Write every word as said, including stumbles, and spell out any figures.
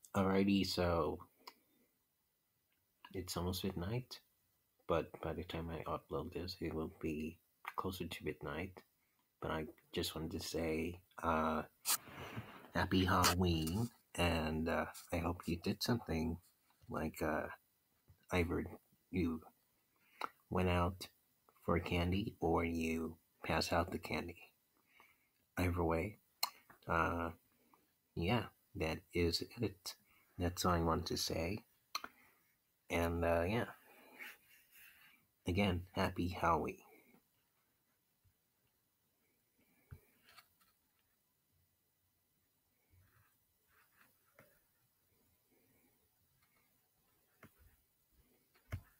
Alrighty, so it's almost midnight, but by the time I upload this, it will be closer to midnight. But I just wanted to say uh, happy Halloween, and uh, I hope you did something like uh, either you went out for candy or you pass out the candy. Either way, uh, yeah, that is it. That's all I want to say. And uh, yeah, again, happy Halloween.